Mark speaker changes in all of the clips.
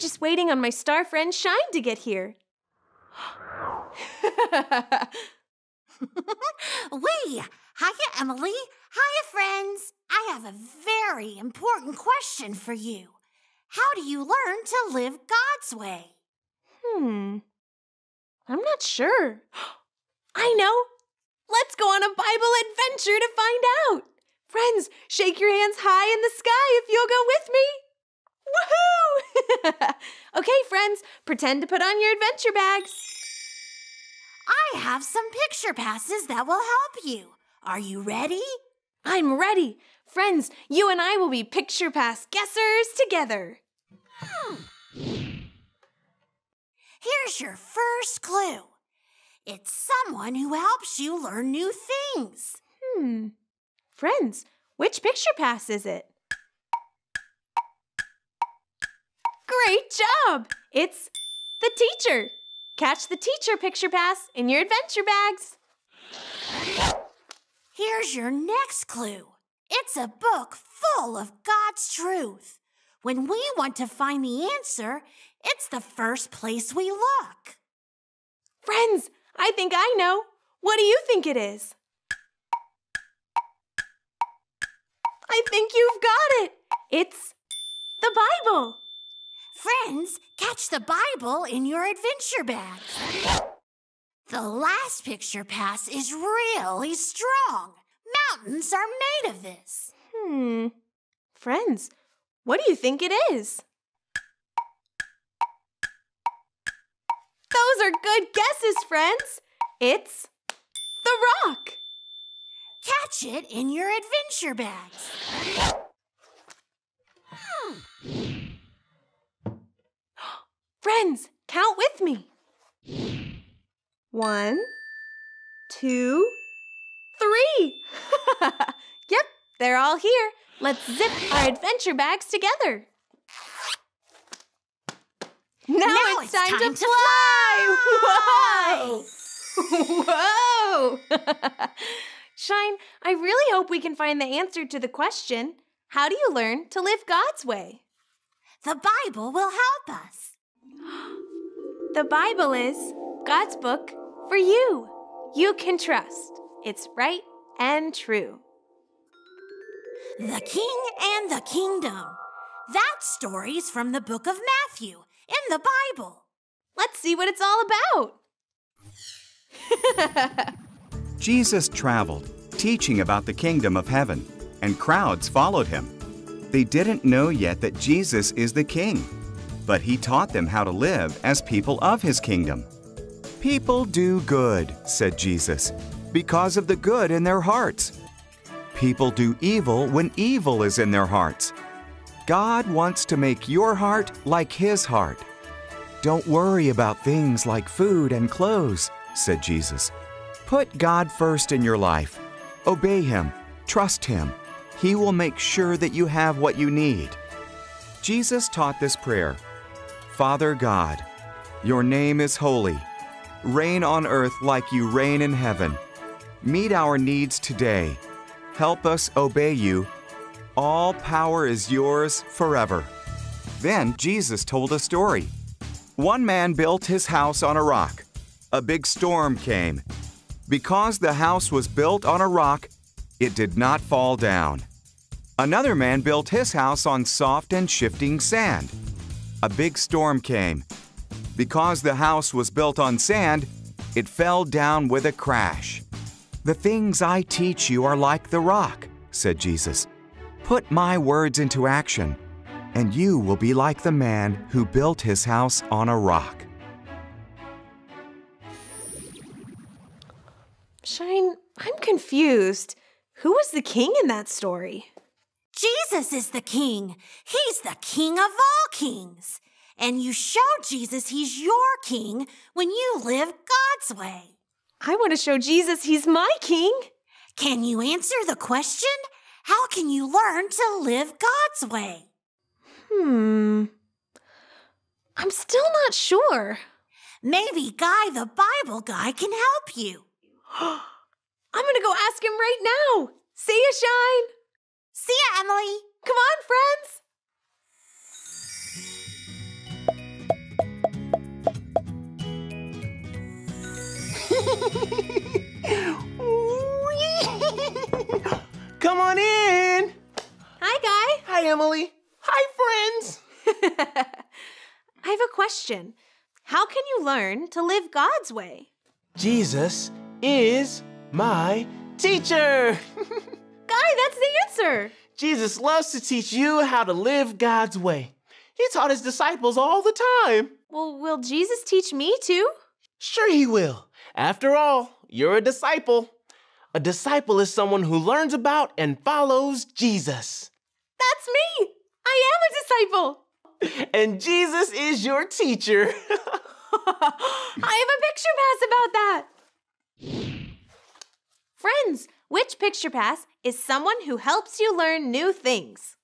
Speaker 1: just waiting on my star friend Shine to get here.
Speaker 2: Wee! Hiya, Emily. Hiya, friends. I have a very important question for you. How do you learn to live God's way?
Speaker 1: I'm not sure. I know. Let's go on a Bible adventure to find out. Friends, shake your hands high in the sky if you'll go with me. Woohoo! Okay, friends, pretend to put on your adventure bags.
Speaker 2: I have some picture passes that will help you. Are you ready?
Speaker 1: I'm ready. Friends, you and I will be picture pass guessers together.
Speaker 2: Here's your first clue. It's someone who helps you learn new things.
Speaker 1: Friends, which picture pass is it? Great job! It's the teacher. Catch the teacher picture pass in your adventure bags.
Speaker 2: Here's your next clue. It's a book full of God's truth. When we want to find the answer, it's the first place we look.
Speaker 1: Friends, I think I know. What do you think it is? I think you've got it. It's the Bible.
Speaker 2: Friends, catch the Bible in your adventure bags. The last picture pass is really strong. Mountains are made of this.
Speaker 1: Friends, what do you think it is? Those are good guesses, friends. It's the rock.
Speaker 2: Catch it in your adventure bags.
Speaker 1: Friends, count with me. 1, 2, 3. Yep, they're all here. Let's zip our adventure bags together. Now it's time to fly! Whoa! Whoa! Shine, I really hope we can find the answer to the question, how do you learn to live God's way?
Speaker 2: The Bible will help us.
Speaker 1: The Bible is God's book for you. You can trust. It's right and true.
Speaker 2: The King and the Kingdom. That story's from the book of Matthew in the Bible.
Speaker 1: Let's see what it's all about.
Speaker 3: Jesus traveled, teaching about the kingdom of heaven, and crowds followed him. They didn't know yet that Jesus is the king, but he taught them how to live as people of his kingdom. People do good, said Jesus, because of the good in their hearts. People do evil when evil is in their hearts. God wants to make your heart like his heart. Don't worry about things like food and clothes, said Jesus. Put God first in your life. Obey him. Trust him. He will make sure that you have what you need. Jesus taught this prayer. Father God, your name is holy. Reign on earth like you reign in heaven. Meet our needs today. Help us obey you. All power is yours forever. Then Jesus told a story. One man built his house on a rock. A big storm came. Because the house was built on a rock, it did not fall down. Another man built his house on soft and shifting sand. A big storm came. Because the house was built on sand, it fell down with a crash. The things I teach you are like the rock, said Jesus. Put my words into action, and you will be like the man who built his house on a rock.
Speaker 1: Shine, I'm confused. Who was the king in that story?
Speaker 2: Jesus is the king. He's the king of all kings. And you show Jesus he's your king when you live God's way.
Speaker 1: I want to show Jesus he's my king.
Speaker 2: Can you answer the question? How can you learn to live God's way?
Speaker 1: I'm still not sure.
Speaker 2: Maybe Guy the Bible guy can help you.
Speaker 1: I'm going to go ask him right now. See ya, Shine.
Speaker 2: See ya, Emily.
Speaker 1: Come on, friends.
Speaker 4: Come on in.
Speaker 1: Hi, Guy.
Speaker 4: Hi, Emily. Hi, friends.
Speaker 1: I have a question. How can you learn to live God's way?
Speaker 4: Jesus is my teacher.
Speaker 1: Guy, that's the answer.
Speaker 4: Jesus loves to teach you how to live God's way. He taught his disciples all the time.
Speaker 1: Well, will Jesus teach me too?
Speaker 4: Sure he will. After all, you're a disciple. A disciple is someone who learns about and follows Jesus.
Speaker 1: That's me. I am a disciple.
Speaker 4: And Jesus is your teacher.
Speaker 1: I have a picture pass about that. Friends, which picture pass is someone who helps you learn new things?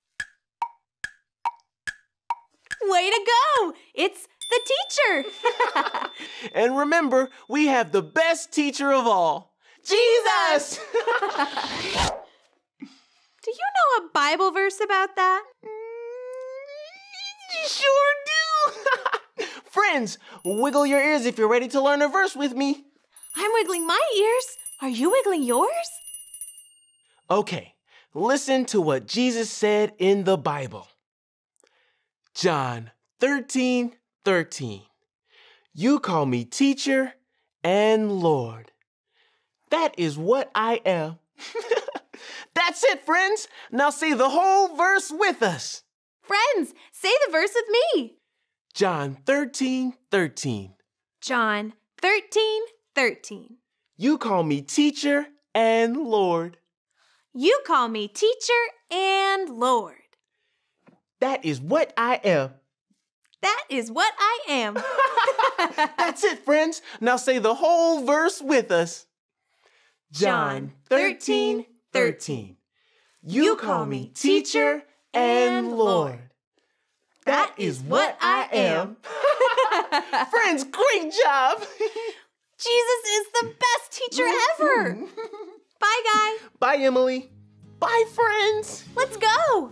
Speaker 1: Way to go! It's the teacher.
Speaker 4: And remember, we have the best teacher of all, Jesus!
Speaker 1: Do you know a Bible verse about that?
Speaker 4: Sure do! Friends, wiggle your ears if you're ready to learn a verse with me.
Speaker 1: I'm wiggling my ears. Are you wiggling yours?
Speaker 4: Okay, listen to what Jesus said in the Bible. John 13:13. You call me teacher and Lord. That is what I am. That's it, friends. Now say the whole verse with us.
Speaker 1: Friends, say the verse with me.
Speaker 4: John 13:13.
Speaker 1: John 13:13.
Speaker 4: You call me teacher and Lord.
Speaker 1: You call me teacher and Lord.
Speaker 4: That is what I am.
Speaker 1: That is what I am.
Speaker 4: That's it, friends. Now say the whole verse with us. John 13:13. You call me teacher and Lord. That is what I am. Friends, great job.
Speaker 1: Jesus is the best teacher ever. Bye, Guy.
Speaker 4: Bye, Emily. Bye, friends.
Speaker 1: Let's go.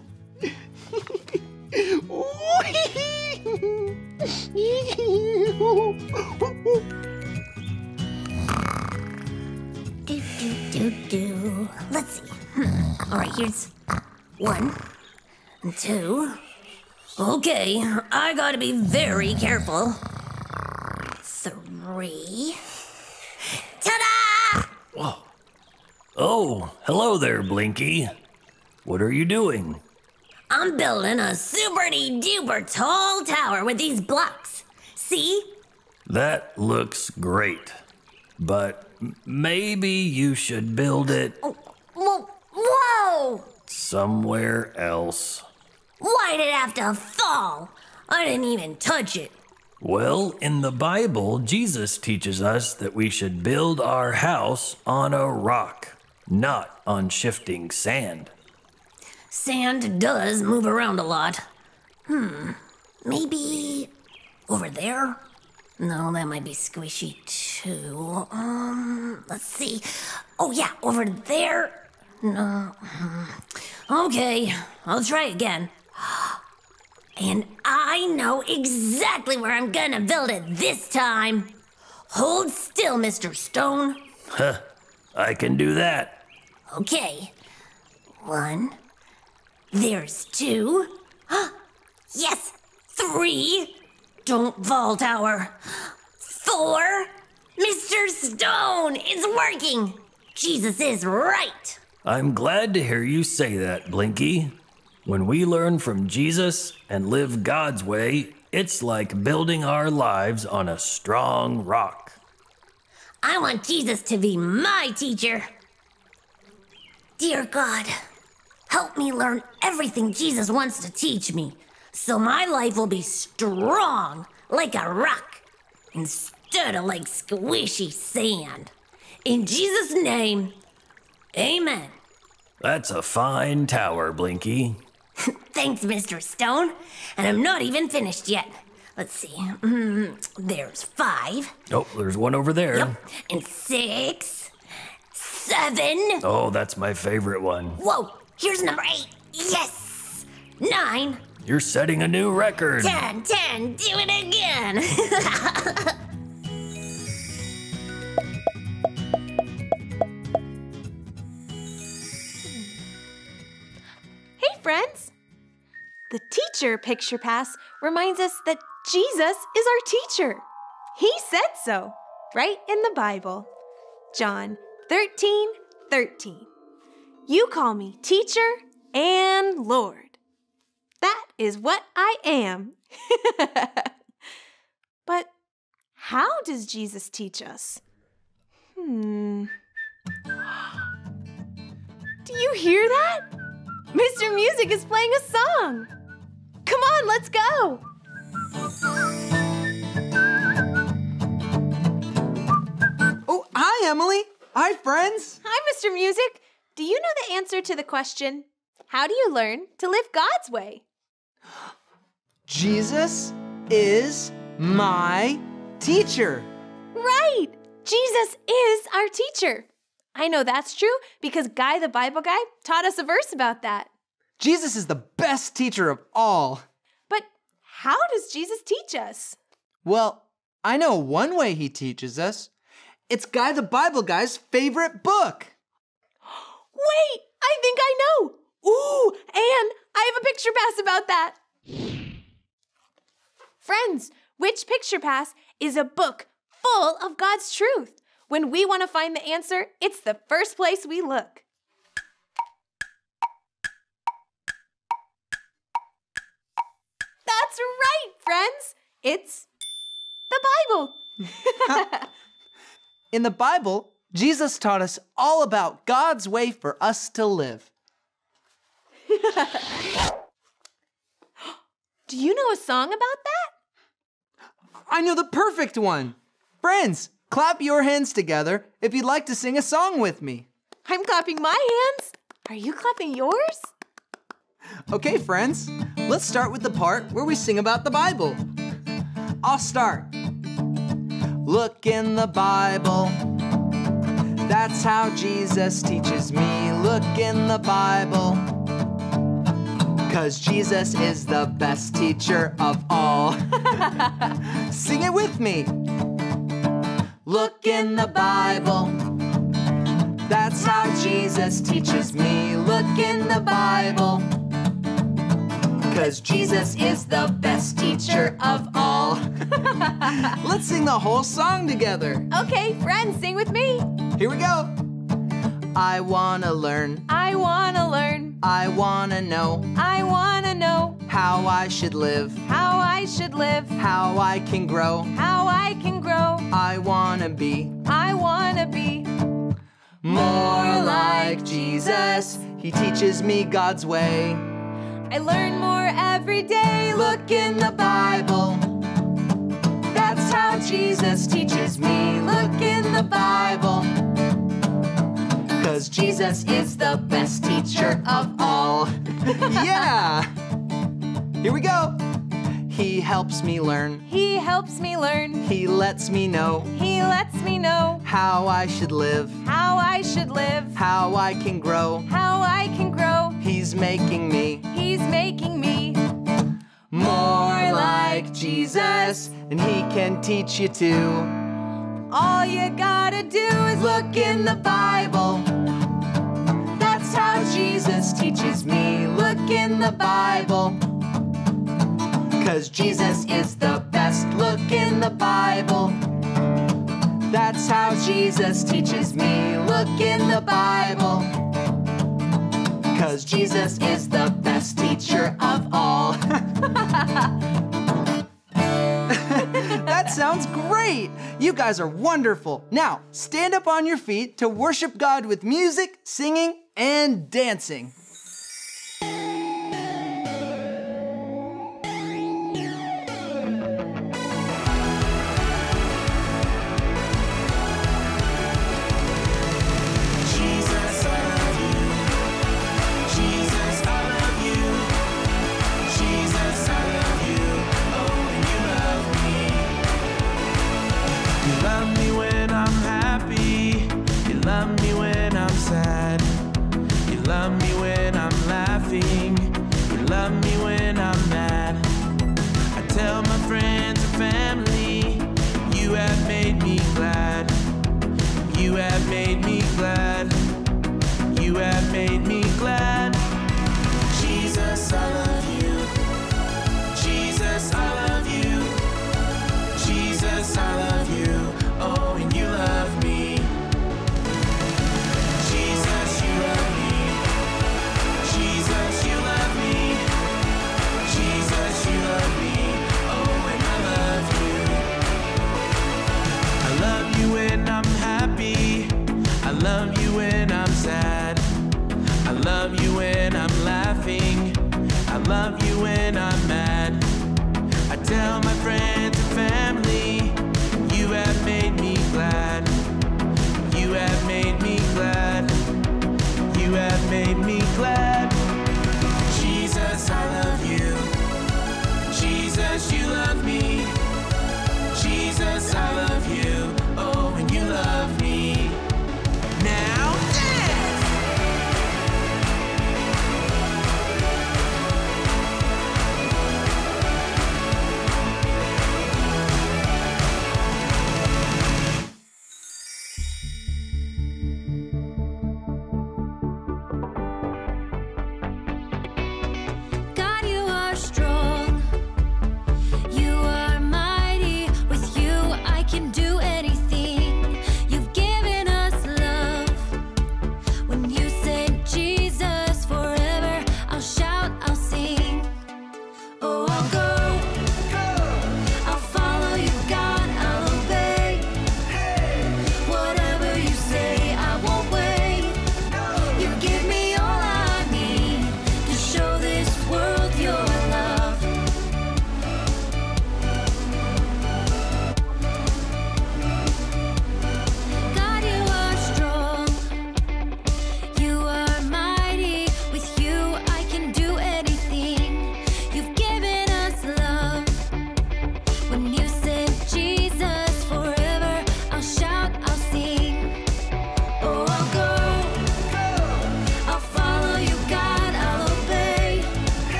Speaker 2: Let's see. All right, here's 1, 2. Okay, I gotta be very careful. 3. Ta-da!
Speaker 5: Whoa. Oh, hello there, Blinky. What are you doing?
Speaker 2: I'm building a super-duper tall tower with these blocks. See?
Speaker 5: That looks great. But maybe you should build it
Speaker 2: Whoa!
Speaker 5: somewhere else.
Speaker 2: Why did it have to fall? I didn't even touch it.
Speaker 5: Well, in the Bible, Jesus teaches us that we should build our house on a rock, not on shifting sand.
Speaker 2: Sand does move around a lot. Maybe over there? No, that might be squishy too. Let's see. Oh yeah, over there. No. Okay, I'll try again. And I know exactly where I'm gonna build it this time. Hold still, Mr. Stone.
Speaker 5: Huh, I can do that.
Speaker 2: Okay. 1. There's 2. Yes! 3. Don't fall, tower. 4. Mr. Stone, it's working. Jesus is right.
Speaker 5: I'm glad to hear you say that, Blinky. When we learn from Jesus and live God's way, it's like building our lives on a strong rock.
Speaker 2: I want Jesus to be my teacher. Dear God, help me learn everything Jesus wants to teach me, so my life will be strong like a rock instead of like squishy sand. In Jesus' name, amen.
Speaker 5: That's a fine tower, Blinky.
Speaker 2: Thanks, Mr. Stone. And I'm not even finished yet. Let's see. There's 5.
Speaker 5: Oh, there's one over there.
Speaker 2: Yep. And 6, 7.
Speaker 5: Oh, that's my favorite one.
Speaker 2: Whoa, here's number 8. Yes. 9.
Speaker 5: You're setting a new record.
Speaker 2: 10, do it again.
Speaker 1: friends. The teacher picture pass reminds us that Jesus is our teacher. He said so, right in the Bible. John 13:13. You call me teacher and Lord. That is what I am. But how does Jesus teach us? Do you hear that? Mr. Music is playing a song. Come on, let's go.
Speaker 6: Oh, hi, Emily. Hi, friends.
Speaker 1: Hi, Mr. Music. Do you know the answer to the question, how do you learn to live God's way?
Speaker 6: Jesus is my teacher.
Speaker 1: Right! Jesus is our teacher. I know that's true because Guy the Bible Guy taught us a verse about that.
Speaker 6: Jesus is the best teacher of all.
Speaker 1: But how does Jesus teach us?
Speaker 6: Well, I know one way he teaches us. It's Guy the Bible Guy's favorite book.
Speaker 1: Wait, I think I know. Ooh, and I have a picture pass about that. Friends, Which Picture Pass is a book full of God's truth. When we want to find the answer, it's the first place we look. That's right, friends. It's the Bible.
Speaker 6: In the Bible, Jesus taught us all about God's way for us to live.
Speaker 1: Do you know a song about that?
Speaker 6: I know the perfect one. Friends, clap your hands together if you'd like to sing a song with me.
Speaker 1: I'm clapping my hands. Are you clapping yours?
Speaker 6: Okay, friends, let's start with the part where we sing about the Bible. I'll start. Look in the Bible. That's how Jesus teaches me. Look in the Bible. 'Cause Jesus is the best teacher of all. Sing it with me. Look in the Bible. That's how Jesus teaches me. Look in the Bible. 'Cause Jesus is the best teacher of all. Let's sing the whole song together.
Speaker 1: Okay, friends, sing with me.
Speaker 6: Here we go. I wanna learn.
Speaker 1: I wanna learn.
Speaker 6: I wanna know
Speaker 1: I wanna know
Speaker 6: how I should live,
Speaker 1: how I should live,
Speaker 6: how I can grow.
Speaker 1: how I can grow.
Speaker 6: I wanna be
Speaker 1: I wanna be
Speaker 6: more like Jesus. He teaches me God's way.
Speaker 1: I learn more every day.
Speaker 6: Look in the Bible. That's how Jesus teaches me. Look in the Bible. 'Cause Jesus is the best teacher of all. Yeah! Here we go. He helps me learn.
Speaker 1: He helps me learn.
Speaker 6: He lets me know
Speaker 1: He lets me know
Speaker 6: how I should live,
Speaker 1: how I should live,
Speaker 6: how I can grow.
Speaker 1: how I can grow.
Speaker 6: He's making me
Speaker 1: He's making me
Speaker 6: more like Jesus, and he can teach you too.
Speaker 1: all you gotta do is
Speaker 6: Look in the Bible. That's how Jesus teaches me. Look in the Bible. 'Cause Jesus is the best. Look in the Bible. That's how Jesus teaches me. Look in the Bible. 'Cause Jesus is the best teacher of all. That sounds great! You guys are wonderful. Now, stand up on your feet to worship God with music, singing, and dancing.
Speaker 7: You have made me glad. Jesus.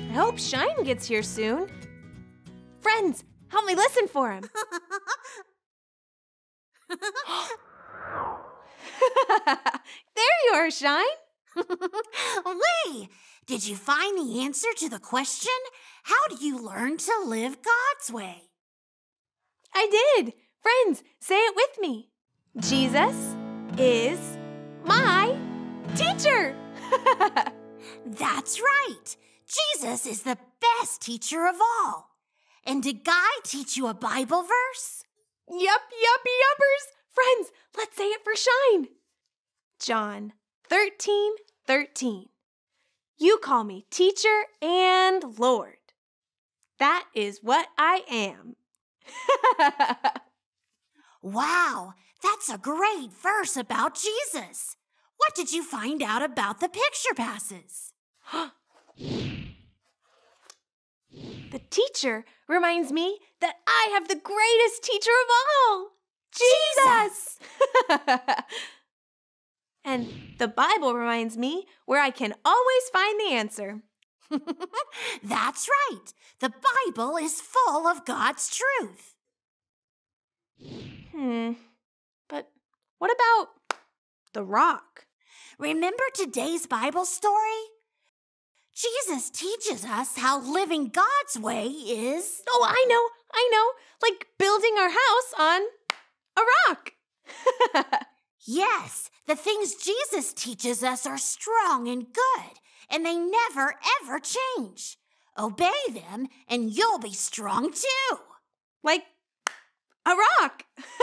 Speaker 1: I hope Shine gets here soon. Friends, help me listen for him. There you are, Shine.
Speaker 2: Wait, did you find the answer to the question? How do you learn to live God's way?
Speaker 1: I did. Friends, say it with me. Jesus is my teacher.
Speaker 2: That's right. Jesus is the best teacher of all. And did Guy teach you a Bible verse?
Speaker 1: Yuppers. Friends, let's say it for Shine. John 13:13. You call me teacher and Lord. That is what I am.
Speaker 2: Wow, that's a great verse about Jesus. What did you find out about the picture passes?
Speaker 1: The teacher reminds me that I have the greatest teacher of all, Jesus! And the Bible reminds me where I can always find the answer.
Speaker 2: That's right. The Bible is full of God's truth.
Speaker 1: But what about the rock?
Speaker 2: Remember today's Bible story? Jesus teaches us how living God's way is...
Speaker 1: Oh, I know. Like building our house on a rock.
Speaker 2: Yes, the things Jesus teaches us are strong and good, and they never, ever change. Obey them, and you'll be strong too.
Speaker 1: Like a rock.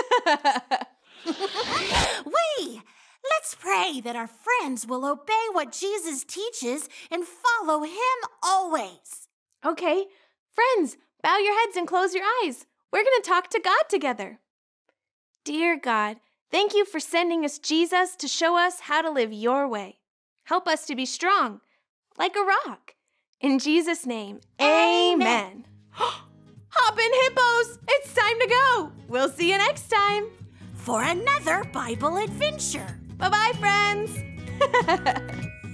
Speaker 2: Let's pray that our friends will obey what Jesus teaches and follow him always.
Speaker 1: Okay, friends, bow your heads and close your eyes. We're going to talk to God together. Dear God, thank you for sending us Jesus to show us how to live your way. Help us to be strong, like a rock. In Jesus' name, amen. Hop in, hippos! It's time to go. We'll see you next time.
Speaker 2: For another Bible adventure.
Speaker 1: Bye-bye, friends.